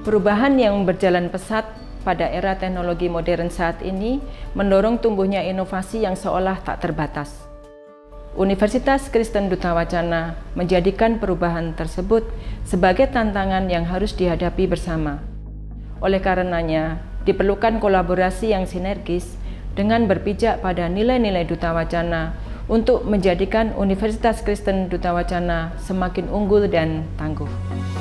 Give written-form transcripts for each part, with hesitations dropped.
Perubahan yang berjalan pesat pada era teknologi modern saat ini mendorong tumbuhnya inovasi yang seolah tak terbatas. Universitas Kristen Duta Wacana menjadikan perubahan tersebut sebagai tantangan yang harus dihadapi bersama. Oleh karenanya, diperlukan kolaborasi yang sinergis dengan berpijak pada nilai-nilai Duta Wacana untuk menjadikan Universitas Kristen Duta Wacana semakin unggul dan tangguh.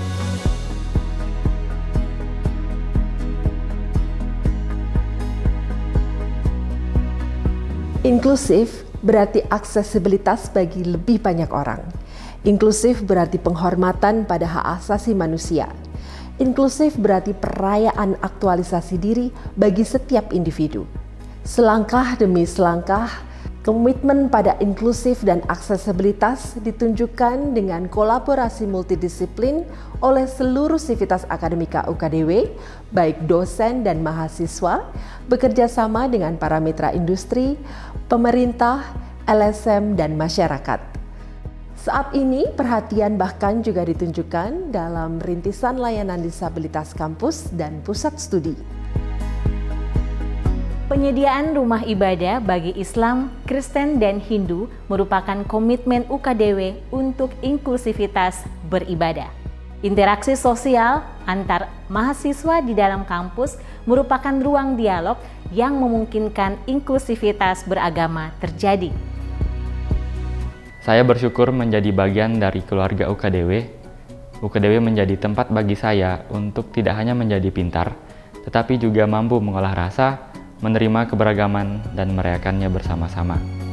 Inklusif berarti aksesibilitas bagi lebih banyak orang. Inklusif berarti penghormatan pada hak asasi manusia. Inklusif berarti perayaan aktualisasi diri bagi setiap individu. Selangkah demi selangkah, komitmen pada inklusif dan aksesibilitas ditunjukkan dengan kolaborasi multidisiplin oleh seluruh sivitas akademika UKDW, baik dosen dan mahasiswa, bekerja sama dengan para mitra industri, pemerintah, LSM, dan masyarakat. Saat ini perhatian bahkan juga ditunjukkan dalam rintisan layanan disabilitas kampus dan pusat studi. Penyediaan rumah ibadah bagi Islam, Kristen, dan Hindu merupakan komitmen UKDW untuk inklusivitas beribadah. Interaksi sosial antar mahasiswa di dalam kampus merupakan ruang dialog yang memungkinkan inklusivitas beragama terjadi. Saya bersyukur menjadi bagian dari keluarga UKDW. UKDW menjadi tempat bagi saya untuk tidak hanya menjadi pintar, tetapi juga mampu mengolah rasa, menerima keberagaman, dan merayakannya bersama-sama.